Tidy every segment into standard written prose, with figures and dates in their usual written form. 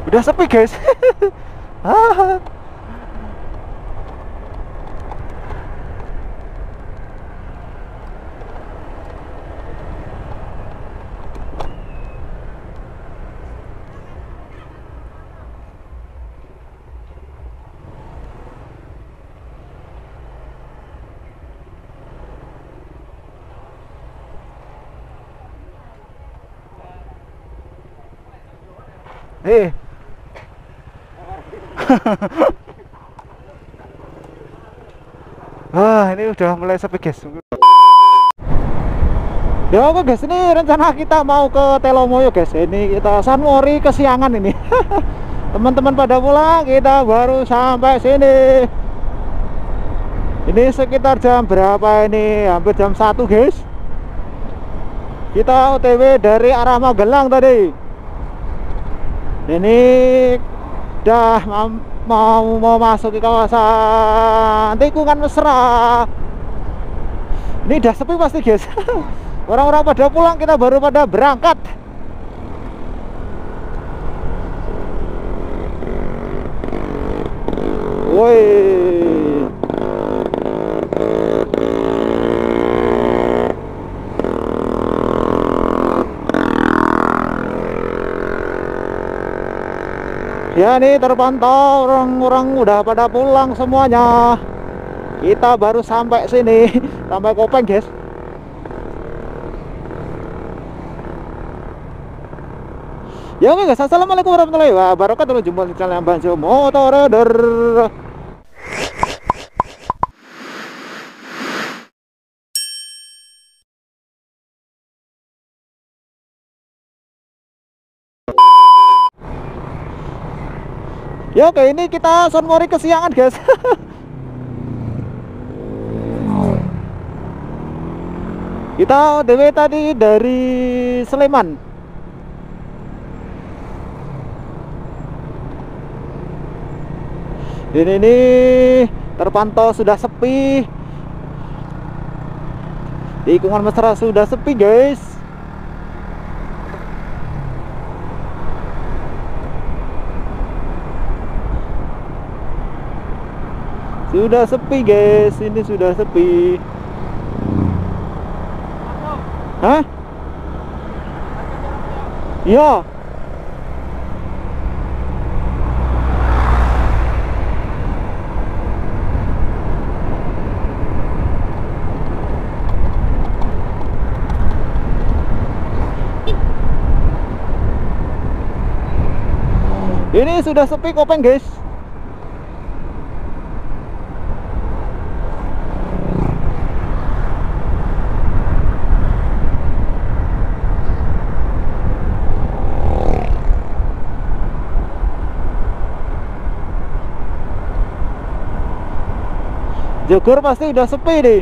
Udah sepi guys. Ah. Ini udah mulai sepi guys. Ya oke guys, ini rencana kita mau ke Telomoyo guys. Ini kita Sunmori kesiangan ini. Teman-teman pada pulang, kita baru sampai sini. Ini sekitar jam berapa ini? Hampir jam 1 guys. Kita OTW dari arah Magelang tadi. Ini udah mau masuk ke kawasan tikungan mesra. Ini udah sepi pasti guys. Orang-orang pada pulang, kita baru pada berangkat. Woi. Ya nih terpantau orang-orang udah pada pulang semuanya. Kita baru sampai sini, sampai Kopeng guys. Ya oke guys, assalamualaikum warahmatullahi wabarakatuh. Jumpa di channel Banjo Motorraider. Ya oke, ini kita Sunmori kesiangan guys. Kita OTW tadi dari Sleman. Ini terpantau sudah sepi. Tikungan mesra sudah sepi guys. Sudah sepi guys, ini sudah sepi. Hah? Iya. Ini sudah sepi Kopeng guys. Jogor pasti udah sepi nih.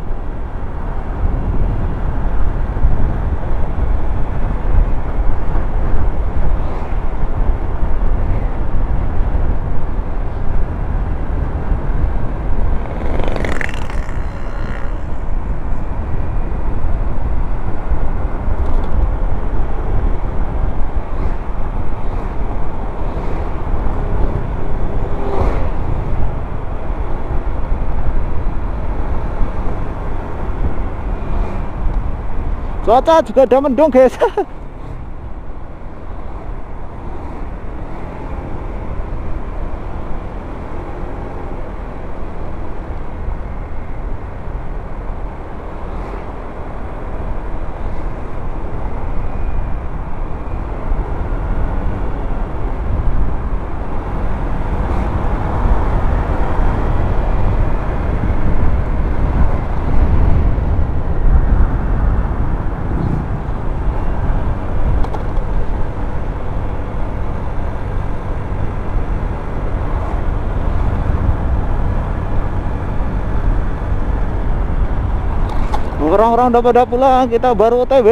Cuaca juga udah mendung guys. Orang-orang udah pada pulang, kita baru OTW.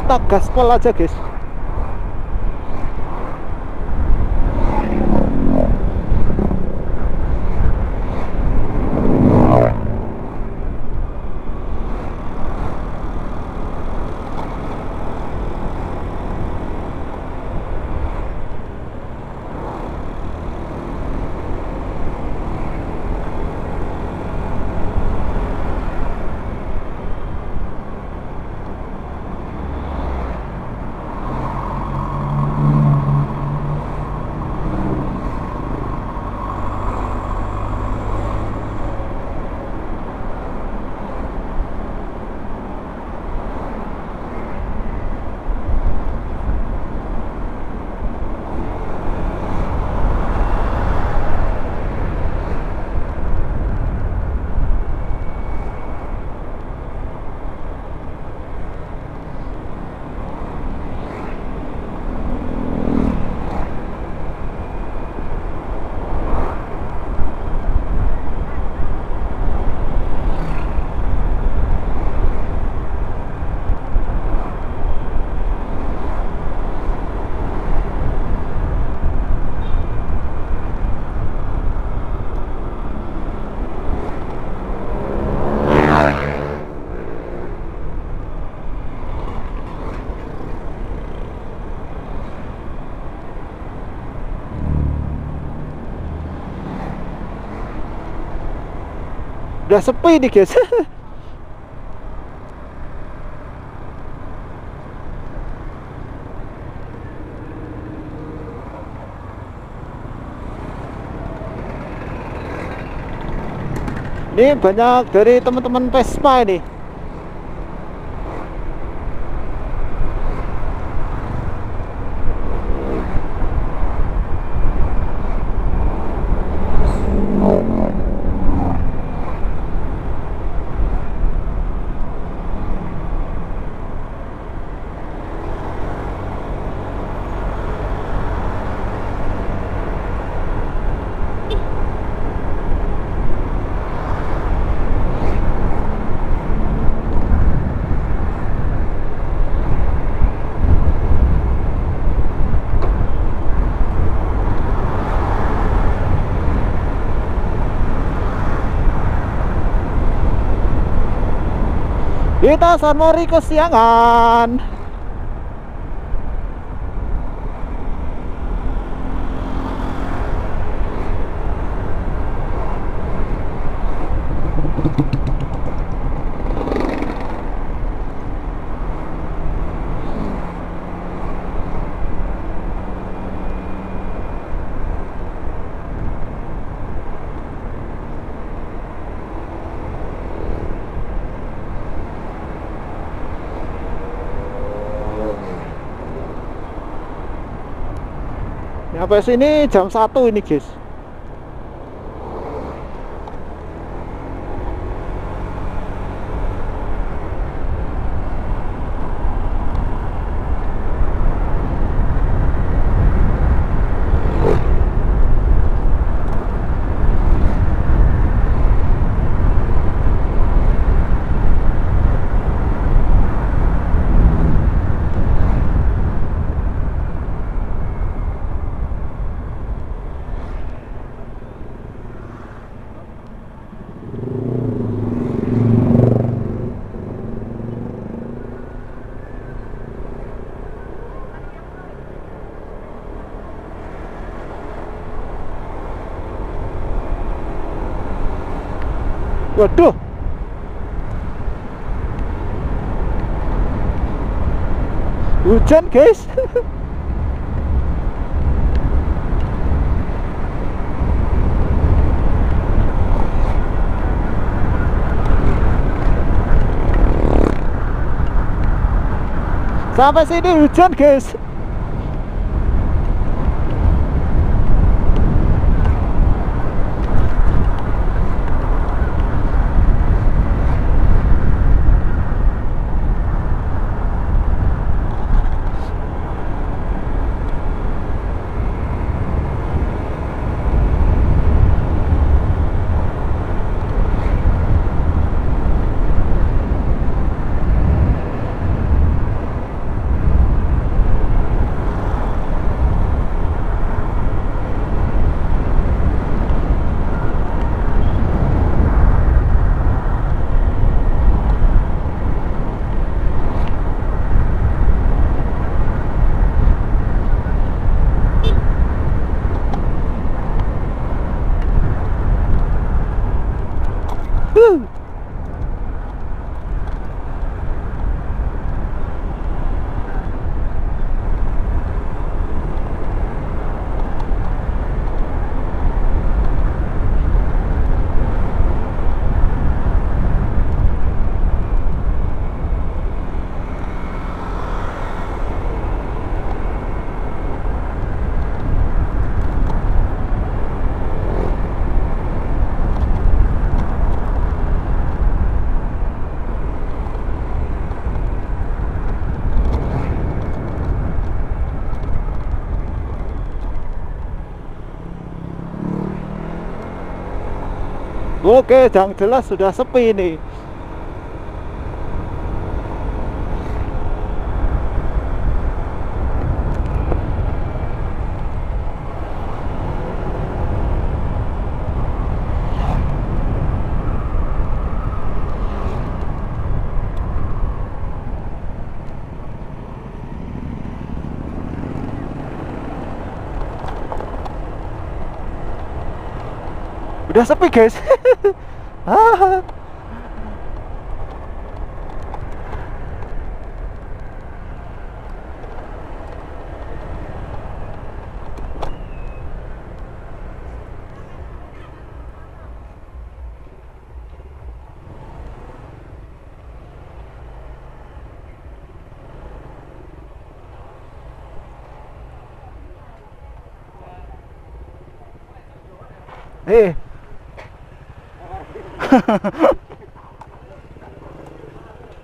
kita gaspol aja guys. Udah sepi nih guys. Ini banyak dari teman-teman Vespa ini. Kita San Mori kesiangan. Sampai sini jam 1 ini guys. Waduh, hujan guys. Sampai sini hujan guys. Oke, yang jelas sudah sepi nih. Udah sepi guys. Ah.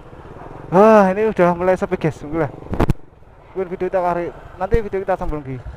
Wah, ini udah mulai sepi guys. Udah. Video kita nanti video kita sambung lagi.